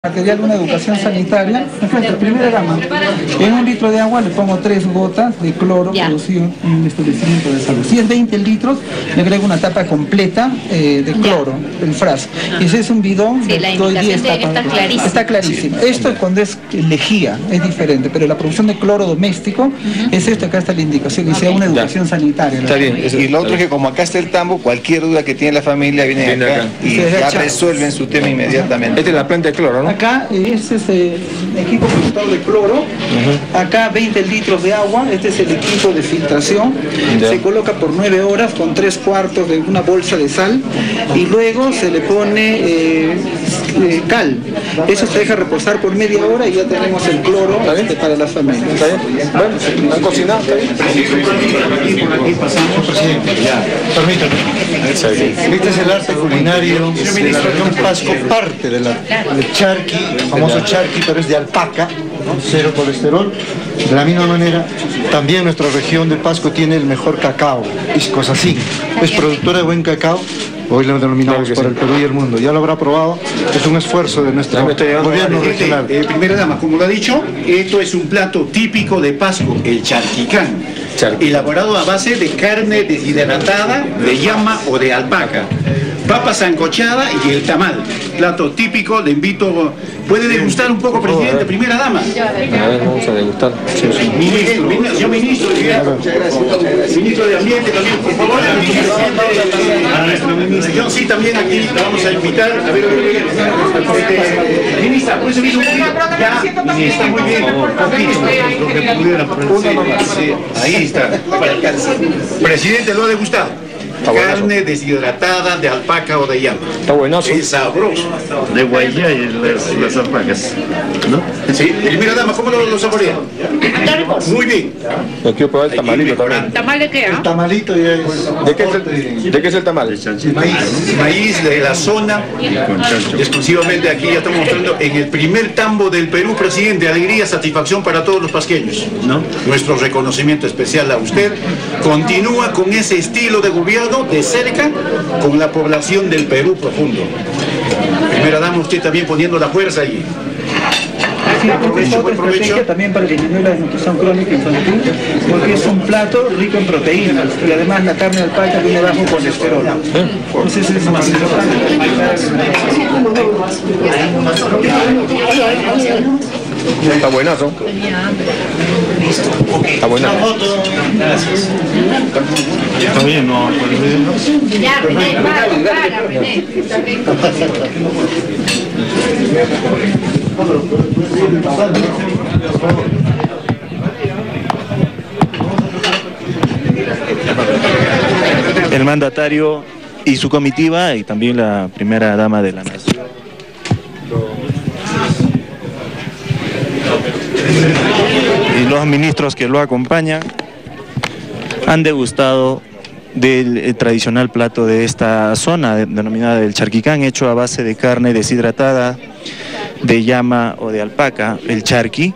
Material de una educación sanitaria. Perfecto, primera dama. En un litro de agua le pongo 3 gotas de cloro producido en un establecimiento de salud. Si es 20 litros, le agrego una tapa completa de cloro, el frasco. Y ese es un bidón sí, de doy 10 tapas. Está clarísimo. Esto cuando es lejía es diferente, pero la producción de cloro doméstico es esto, acá está la indicación, que sea una educación sanitaria. Está bien. Y lo otro es que como acá está el tambo, cualquier duda que tiene la familia viene acá y ya resuelven su tema inmediatamente. Esta es la planta de cloro, ¿no? Acá este es el equipo productor de cloro, acá 20 litros de agua, este es el equipo de filtración, se coloca por 9 horas con 3/4 de una bolsa de sal y luego se le pone cal, eso se deja reposar por media hora y ya tenemos el cloro para las familias. ¿Está bien? Bueno, ¿han cocinado? ¿Está bien? Aquí pasamos, presidente, ya, permítame. Este es el arte culinario de la región Pasco, parte del charqui, el famoso charqui, pero es de alpaca, ¿no? Cero colesterol. De la misma manera, también nuestra región de Pasco tiene el mejor cacao, Iscosacín. Es productora de buen cacao. Hoy lo denominamos por el Perú y el mundo. Ya lo habrá probado. Es un esfuerzo de nuestro gobierno regional. Primera dama, como lo ha dicho, esto es un plato típico de Pasco, el charquicán, elaborado a base de carne deshidratada, de llama o de alpaca, papa sancochada y el tamal. Plato típico, le invito. ¿Puede degustar un poco, presidente? Primera dama. A ver, vamos a degustar. Ministro, señor ministro, ministro de Ambiente también, por favor. A nuestro ministro. Sí, también aquí la vamos a invitar. A ver, ministra, ¿puede subir un poquito? Ya, está muy bien. Lo que pudiera. Sí, ahí está. Presidente, ¿lo ha degustado? Carne deshidratada de alpaca o de llama. Está buenazo. Es sabroso. De guayá y las alpacas, ¿no? Sí, primera dama, ¿cómo lo saborea? Muy bien. Yo quiero probar el tamalito también. ¿Tamal de qué? El tamalito ya es... ¿De qué es el tamal? Maíz de la zona, exclusivamente aquí ya estamos mostrando en el primer tambo del Perú, presidente. Alegría, satisfacción para todos los pasqueños, ¿no? Nuestro reconocimiento especial a usted. Continúa con ese estilo de gobierno de cerca con la población del Perú profundo. Primera dama, usted también poniendo la fuerza allí. Buen provecho. También para disminuir la desnutrición crónica infantil, porque es un plato rico en proteínas y además la carne de alpaca viene bajo colesterol. Entonces es más Está buenazo. Está buenazo. Gracias. Está bien, no. Ya, René, para, René. El mandatario y su comitiva y también la primera dama de la nación y los ministros que lo acompañan han degustado del tradicional plato de esta zona denominada el charquicán, hecho a base de carne deshidratada de llama o de alpaca, el charqui,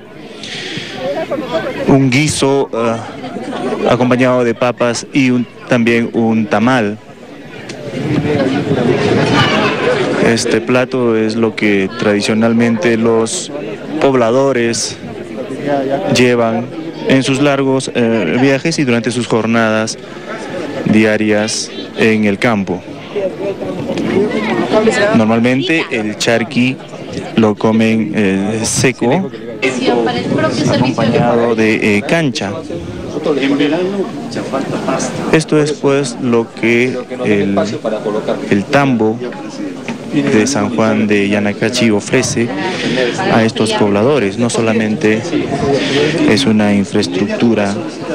un guiso acompañado de papas y también un tamal. Este plato es lo que tradicionalmente los pobladores llevan en sus largos viajes y durante sus jornadas diarias en el campo. Normalmente el charqui lo comen seco, acompañado de cancha. Esto es pues lo que el tambo de San Juan de Yanacachi ofrece a estos pobladores. No solamente es una infraestructura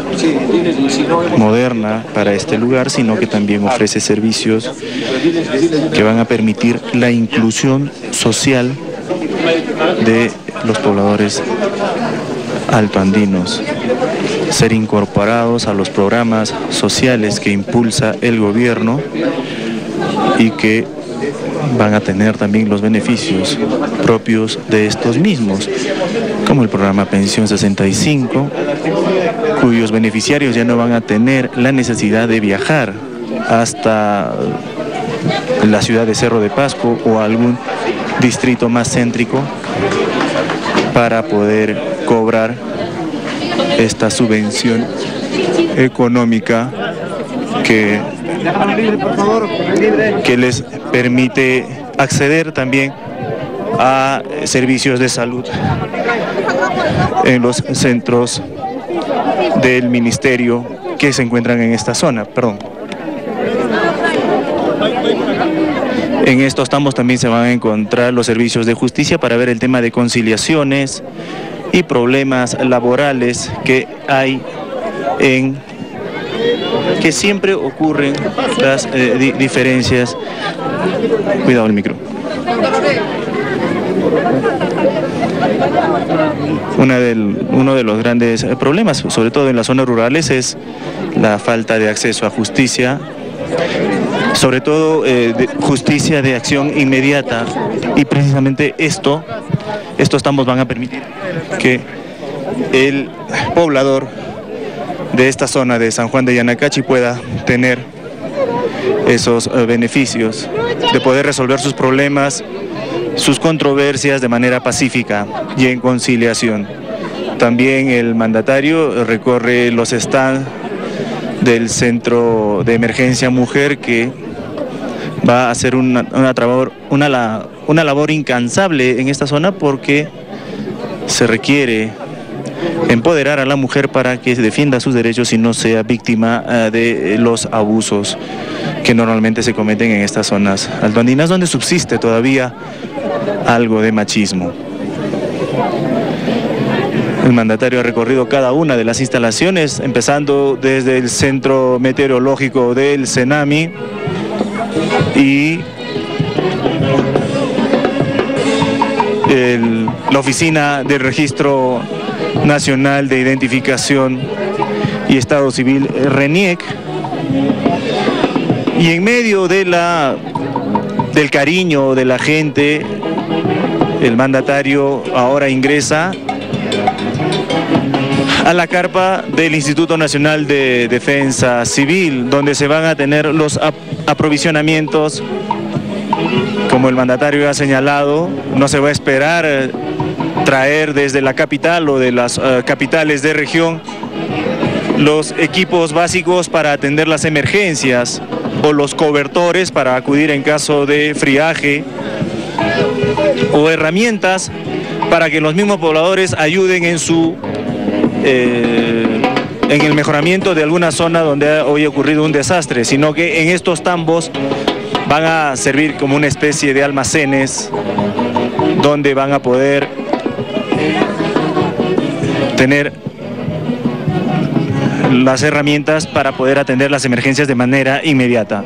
moderna para este lugar, sino que también ofrece servicios que van a permitir la inclusión social de los pobladores altoandinos, ser incorporados a los programas sociales que impulsa el gobierno y que van a tener también los beneficios propios de estos mismos, como el programa Pensión 65, cuyos beneficiarios ya no van a tener la necesidad de viajar hasta la ciudad de Cerro de Pasco o algún distrito más céntrico para poder cobrar esta subvención económica que les permite acceder también a servicios de salud en los centros del ministerio que se encuentran en esta zona. En estos tambos también se van a encontrar los servicios de justicia para ver el tema de conciliaciones y problemas laborales que hay que siempre ocurren las diferencias. Cuidado el micro. Uno de los grandes problemas, sobre todo en las zonas rurales, es la falta de acceso a justicia, sobre todo justicia de acción inmediata, y precisamente estos tambos van a permitir que el poblador de esta zona de San Juan de Yanacachi pueda tener esos beneficios de poder resolver sus problemas, sus controversias de manera pacífica y en conciliación. También el mandatario recorre los stands del Centro de Emergencia Mujer, que va a hacer una labor incansable en esta zona, porque se requiere empoderar a la mujer para que defienda sus derechos y no sea víctima de los abusos que normalmente se cometen en estas zonas altoandinas, donde subsiste todavía algo de machismo. El mandatario ha recorrido cada una de las instalaciones, empezando desde el Centro Meteorológico del CENAMI y la Oficina del Registro Nacional de Identificación y Estado Civil, RENIEC, y en medio del cariño de la gente, el mandatario ahora ingresa a la carpa del Instituto Nacional de Defensa Civil, donde se van a tener los aprovisionamientos. Como el mandatario ha señalado, no se va a esperar traer desde la capital o de las capitales de región los equipos básicos para atender las emergencias o los cobertores para acudir en caso de friaje, o herramientas para que los mismos pobladores ayuden en el mejoramiento de alguna zona donde ha hoy ocurrido un desastre, sino que en estos tambos van a servir como una especie de almacenes donde van a poder tener las herramientas para poder atender las emergencias de manera inmediata.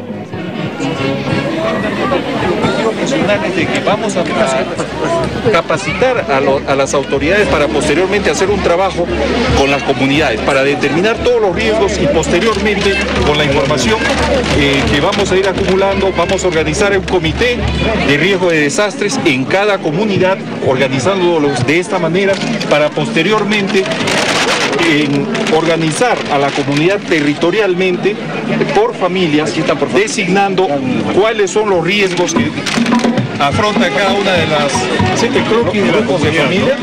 De que vamos a capacitar a las autoridades para posteriormente hacer un trabajo con las comunidades para determinar todos los riesgos, y posteriormente con la información que vamos a ir acumulando vamos a organizar un comité de riesgo de desastres en cada comunidad, organizándolos de esta manera para posteriormente organizar a la comunidad territorialmente por familias, designando cuáles son los riesgos que afronta cada una de las grupos de familia.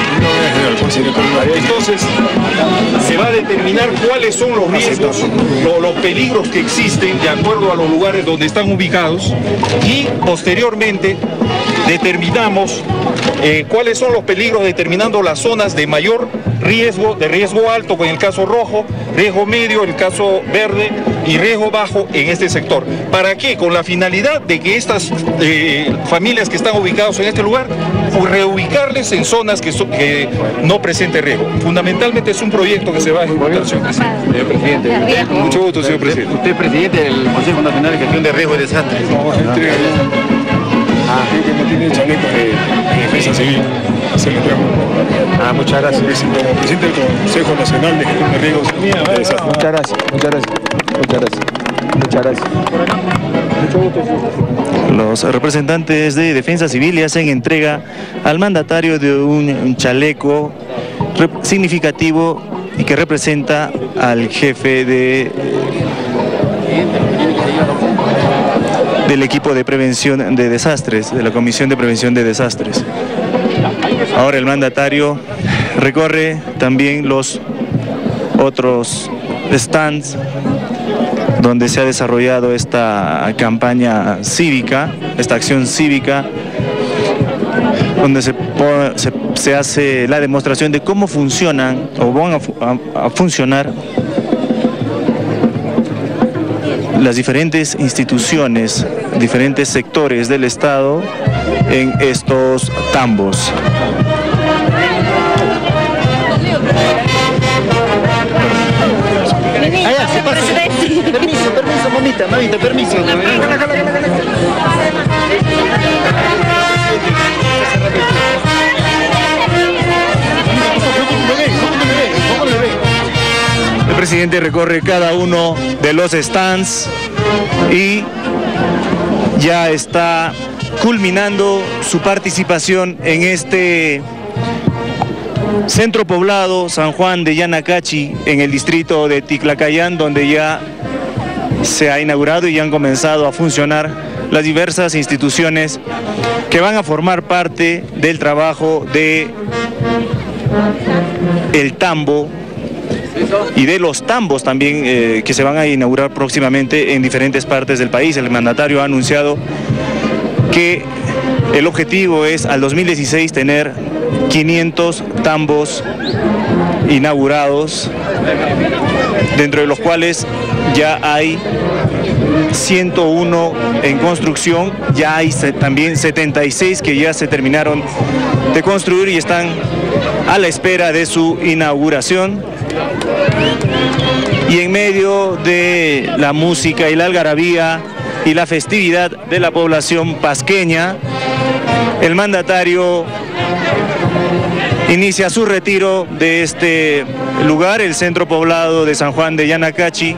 Entonces se va a determinar cuáles son los riesgos, los peligros que existen de acuerdo a los lugares donde están ubicados, y posteriormente determinamos cuáles son los peligros, determinando las zonas de mayor riesgo, de riesgo alto en el caso rojo, riesgo medio en el caso verde y riesgo bajo en este sector. ¿Para qué? Con la finalidad de que estas familias que están ubicadas en este lugar, reubicarles en zonas que no presenten riesgo. Fundamentalmente es un proyecto que se va a ejecutar, señor presidente. Señor presidente, mucho gusto, señor presidente. Usted es presidente del Consejo Nacional de Gestión de Riesgo y Desastres. Que no tiene chaleco de defensa civil. Se le entrego. Muchas gracias. Como presidente del Consejo Nacional de Gestión de Riesgos y Desastres. Muchas gracias, muchas gracias. Muchas gracias. Muchas gracias. Los representantes de Defensa Civil le hacen entrega al mandatario de un chaleco significativo y que representa al jefe del equipo de prevención de desastres, de la Comisión de Prevención de Desastres. Ahora el mandatario recorre también los otros stands donde se ha desarrollado esta campaña cívica, esta acción cívica, donde se hace la demostración de cómo funcionan o van a funcionar las diferentes instituciones, diferentes sectores del Estado en estos tambos. Allá, se pasa. Permiso, mamita, permiso. El presidente recorre cada uno de los stands y ya está culminando su participación en este centro poblado San Juan de Yanacachi, en el distrito de Ticlacayán, donde ya se ha inaugurado y ya han comenzado a funcionar las diversas instituciones que van a formar parte del trabajo de el tambo y de los tambos también que se van a inaugurar próximamente en diferentes partes del país. El mandatario ha anunciado que el objetivo es al 2016 tener 500 tambos inaugurados, dentro de los cuales ya hay 101 en construcción, ya hay también 76 que ya se terminaron de construir y están a la espera de su inauguración. Y en medio de la música y la algarabía y la festividad de la población pasqueña, el mandatario inicia su retiro de este lugar, el centro poblado de San Juan de Yanacachi.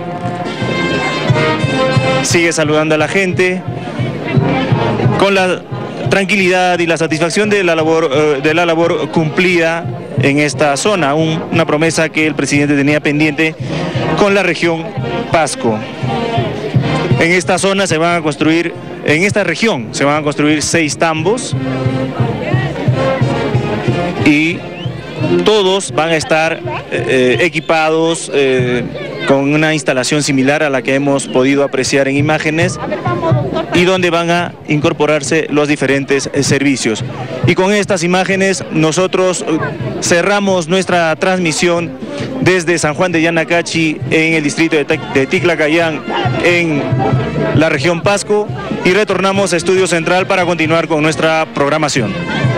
Sigue saludando a la gente con la tranquilidad y la satisfacción de la labor cumplida en esta zona, una promesa que el presidente tenía pendiente con la región Pasco. En esta zona se van a construir, en esta región se van a construir 6 tambos y todos van a estar equipados con una instalación similar a la que hemos podido apreciar en imágenes y donde van a incorporarse los diferentes servicios. Y con estas imágenes nosotros cerramos nuestra transmisión desde San Juan de Yanacachi en el distrito de Ticlacayán en la región Pasco y retornamos a Estudio Central para continuar con nuestra programación.